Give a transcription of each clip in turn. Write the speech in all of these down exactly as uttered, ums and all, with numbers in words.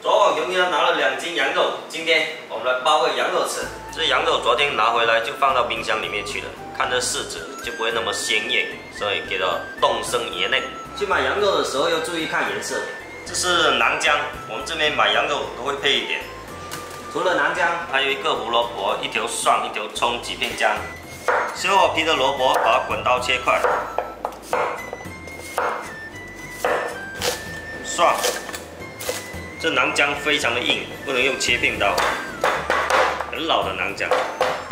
昨晚荣耀拿了两斤羊肉，今天我们来包个羊肉吃。这羊肉昨天拿回来就放到冰箱里面去了，看这柿子就不会那么鲜艳，所以给它冻生椰内。去买羊肉的时候要注意看颜色。这是南姜，我们这边买羊肉都会配一点。除了南姜，还有一个胡萝卜、一条蒜、一条葱、几片姜。削好皮的萝卜，把它滚刀切块。蒜。 这南姜非常的硬，不能用切片刀，很老的南姜。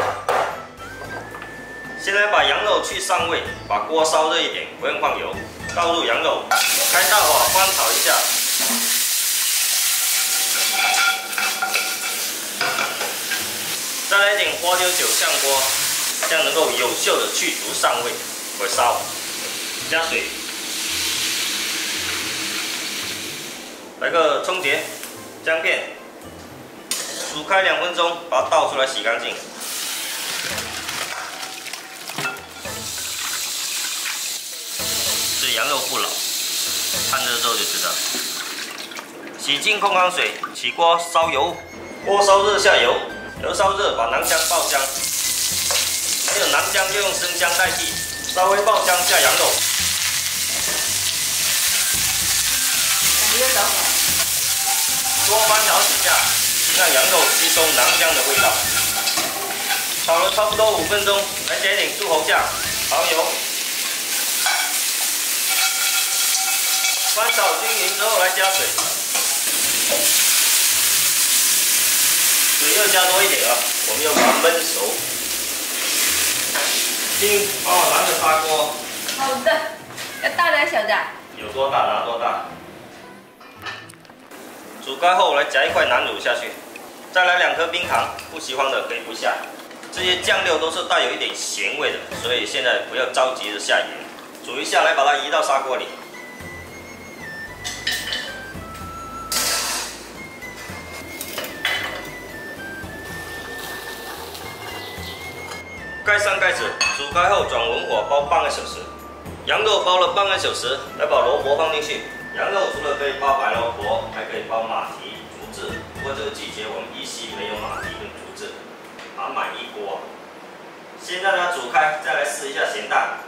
现在把羊肉去膻味，把锅烧热一点，不用放油，倒入羊肉，开大火翻炒一下。再来一点花雕酒上锅，这样能够有效的去除膻味。火烧，加水。 来个葱节、姜片，煮开两分钟，把它倒出来洗干净。这羊肉不老，看着之后就知道。洗净控缸水，起锅烧油，锅烧热下油，油烧热把南姜爆香，没有南姜就用生姜代替，稍微爆香下羊肉。 多翻炒几下，让羊肉吸收南姜的味道。炒了差不多五分钟，来加一点柱侯酱、蚝油。翻炒均匀之后，来加水，水要加多一点啊，我们要把它焖熟。请帮我拿个砂锅。 好的，要大的还是小的？ 有多大拿多大。 煮开后，来夹一块南乳下去，再来两颗冰糖，不喜欢的可以不下。这些酱料都是带有一点咸味的，所以现在不要着急的下盐，煮一下来把它移到砂锅里。盖上盖子，煮开后转文火煲半个小时。羊肉煲了半个小时，来把萝卜放进去。 羊肉除了可以包白萝卜，还可以包马蹄、竹子。不过这个季节我们依稀没有马蹄跟竹子，把它买一锅。先让它煮开，再来试一下咸淡。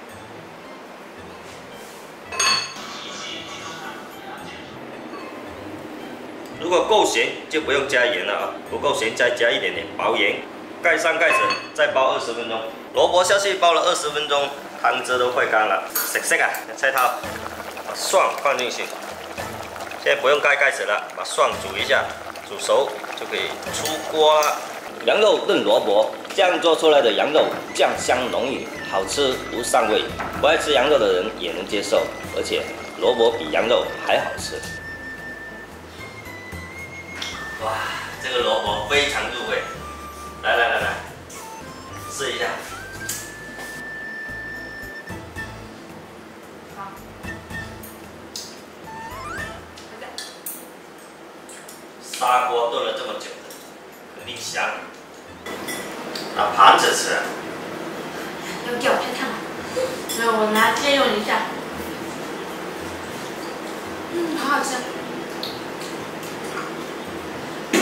如果够咸就不用加盐了啊，不够咸再加一点点薄盐。盖上盖子，再煲二十分钟。萝卜下去煲了二十分钟，汤汁都快干了。食食啊，菜头。 把蒜放进去，现在不用盖盖子了，把蒜煮一下，煮熟就可以出锅了。羊肉炖萝卜，这样做出来的羊肉酱香浓郁，好吃无膻味，不爱吃羊肉的人也能接受，而且萝卜比羊肉还好吃。哇，这个萝卜非常入味，来来来来，试一下。 砂锅炖了这么久，肯定香。拿盘子吃。 要给我太烫了，那我拿借用一下。嗯，好好吃。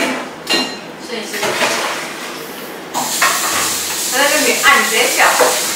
试一试。它那个米按直接小。